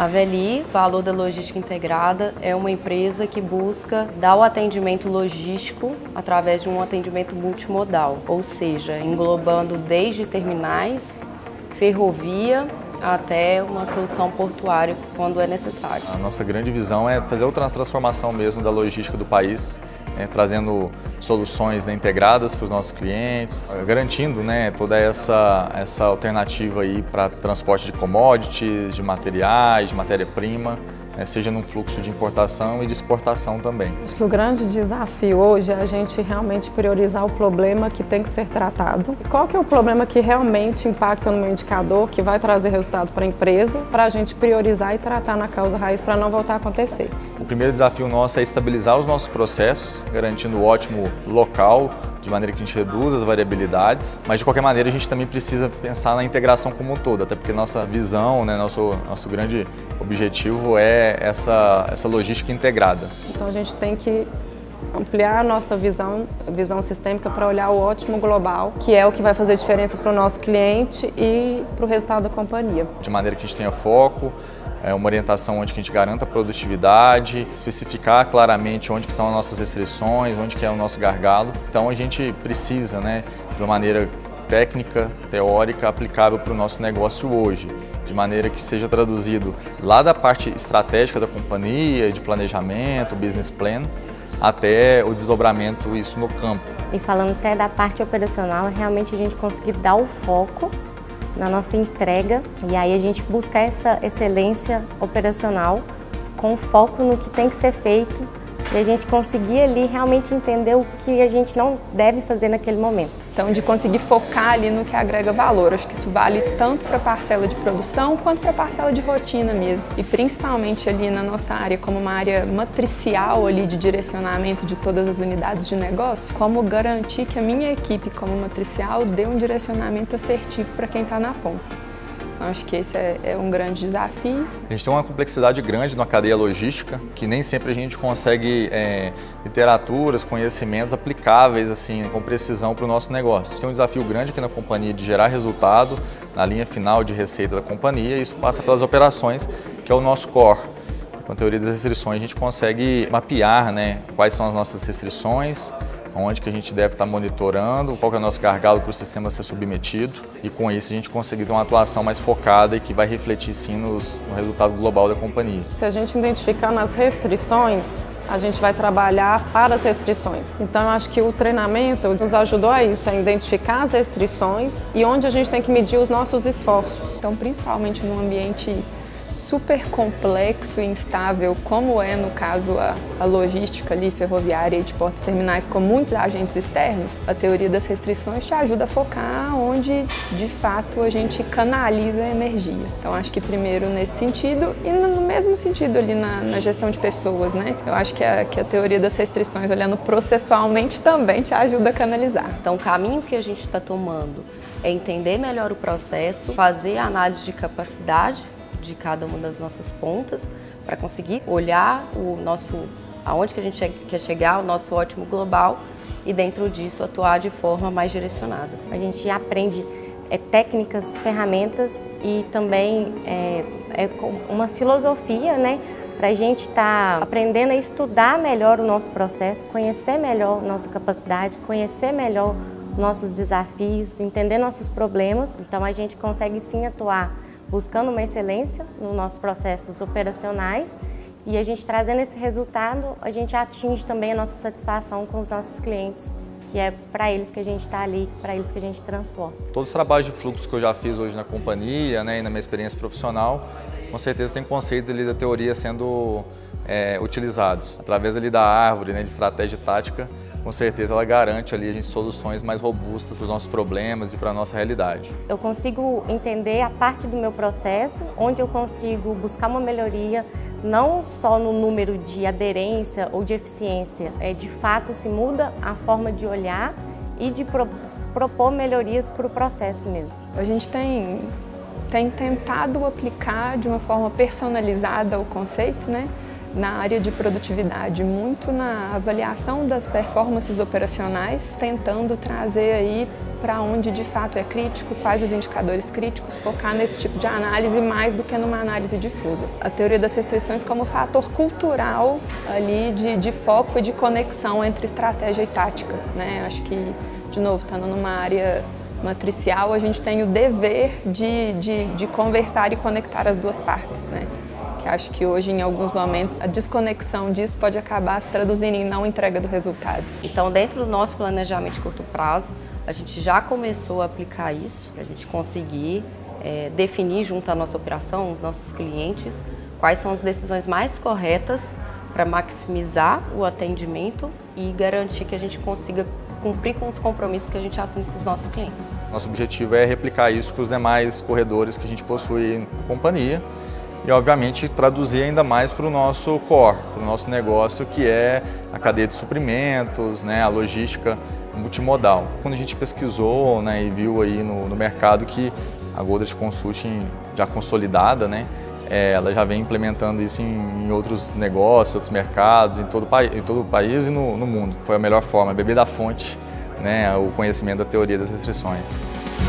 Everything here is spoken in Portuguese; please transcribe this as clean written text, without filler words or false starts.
A VLI, Valor da Logística Integrada, é uma empresa que busca dar o atendimento logístico através de um atendimento multimodal, ou seja, englobando desde terminais, ferrovia, até uma solução portuária quando é necessário. A nossa grande visão é fazer outra transformação mesmo da logística do país, trazendo soluções integradas para os nossos clientes, garantindo toda essa alternativa aí para transporte de commodities, de materiais, de matéria-prima, seja num fluxo de importação e de exportação também. Acho que o grande desafio hoje é a gente realmente priorizar o problema que tem que ser tratado. Qual que é o problema que realmente impacta no meu indicador, que vai trazer resultado para a empresa, para a gente priorizar e tratar na causa raiz para não voltar a acontecer. O primeiro desafio nosso é estabilizar os nossos processos, garantindo o ótimo local, de maneira que a gente reduz as variabilidades, mas de qualquer maneira a gente também precisa pensar na integração como um todo, até porque nossa visão, nosso grande objetivo é essa logística integrada. Então a gente tem que ampliar a nossa visão sistêmica para olhar o ótimo global, que é o que vai fazer diferença para o nosso cliente e para o resultado da companhia. De maneira que a gente tenha foco, uma orientação onde que a gente garanta a produtividade, especificar claramente onde que estão as nossas restrições, onde que é o nosso gargalo. Então a gente precisa, de uma maneira técnica, teórica, aplicável para o nosso negócio hoje, de maneira que seja traduzido lá da parte estratégica da companhia, de planejamento, business plan, até o desdobramento isso no campo. E falando até da parte operacional, realmente a gente conseguir dar o foco na nossa entrega e aí a gente buscar essa excelência operacional com foco no que tem que ser feito e a gente conseguir ali realmente entender o que a gente não deve fazer naquele momento. Então, de conseguir focar ali no que agrega valor. Acho que isso vale tanto para a parcela de produção quanto para a parcela de rotina mesmo. E principalmente ali na nossa área, como uma área matricial ali de direcionamento de todas as unidades de negócio, como garantir que a minha equipe como matricial dê um direcionamento assertivo para quem está na ponta. Acho que esse é um grande desafio. A gente tem uma complexidade grande na cadeia logística, que nem sempre a gente consegue literaturas, conhecimentos aplicáveis assim, com precisão para o nosso negócio. Tem um desafio grande aqui na companhia de gerar resultado na linha final de receita da companhia e isso passa pelas operações, que é o nosso core. Com a teoria das restrições a gente consegue mapear quais são as nossas restrições, onde que a gente deve estar monitorando, qual que é o nosso gargalo para o sistema ser submetido e com isso a gente conseguir ter uma atuação mais focada e que vai refletir sim no resultado global da companhia. Se a gente identificar nas restrições, a gente vai trabalhar para as restrições. Então eu acho que o treinamento nos ajudou a isso, a identificar as restrições e onde a gente tem que medir os nossos esforços. Então principalmente num ambiente super complexo e instável, como é no caso a logística ali, ferroviária e de portos terminais com muitos agentes externos, a teoria das restrições te ajuda a focar onde de fato a gente canaliza a energia. Então acho que primeiro nesse sentido e no mesmo sentido ali na gestão de pessoas, Eu acho que a teoria das restrições, olhando processualmente, também te ajuda a canalizar. Então o caminho que a gente está tomando é entender melhor o processo, fazer a análise de capacidade de cada uma das nossas pontas para conseguir olhar aonde que a gente quer chegar, o nosso ótimo global e dentro disso atuar de forma mais direcionada. A gente aprende técnicas, ferramentas e também uma filosofia, para a gente estar aprendendo a estudar melhor o nosso processo, conhecer melhor nossa capacidade, conhecer melhor nossos desafios, entender nossos problemas. Então a gente consegue sim atuar buscando uma excelência nos nossos processos operacionais e a gente trazendo esse resultado, a gente atinge também a nossa satisfação com os nossos clientes, que é para eles que a gente está ali, para eles que a gente transporta. Todos os trabalhos de fluxo que eu já fiz hoje na companhia e na minha experiência profissional, com certeza tem conceitos ali da teoria sendo utilizados. Através ali da árvore, de estratégia e tática, com certeza ela garante ali a gente soluções mais robustas para os nossos problemas e para a nossa realidade. Eu consigo entender a parte do meu processo, onde eu consigo buscar uma melhoria, não só no número de aderência ou de eficiência, de fato se muda a forma de olhar e de propor melhorias para o processo mesmo. A gente tem tentado aplicar de uma forma personalizada o conceito, na área de produtividade, muito na avaliação das performances operacionais, tentando trazer aí para onde de fato é crítico, quais os indicadores críticos, focar nesse tipo de análise mais do que numa análise difusa. A teoria das restrições como fator cultural ali de foco e de conexão entre estratégia e tática, né? Acho que, de novo, estando numa área matricial, a gente tem o dever de conversar e conectar as duas partes, né? Que acho que hoje, em alguns momentos, a desconexão disso pode acabar se traduzindo em não entrega do resultado. Então, dentro do nosso planejamento de curto prazo, a gente já começou a aplicar isso, para a gente conseguir definir junto à nossa operação, os nossos clientes, quais são as decisões mais corretas para maximizar o atendimento e garantir que a gente consiga cumprir com os compromissos que a gente assume com os nossos clientes. Nosso objetivo é replicar isso para os demais corredores que a gente possui na companhia e, obviamente, traduzir ainda mais para o nosso core, para o nosso negócio, que é a cadeia de suprimentos, né, a logística multimodal. Quando a gente pesquisou, né, e viu aí no mercado que a Godrej Consulting, já consolidada, né, ela já vem implementando isso em outros negócios, outros mercados, em todo o país e no mundo. Foi a melhor forma, beber da fonte, né, o conhecimento da teoria das restrições.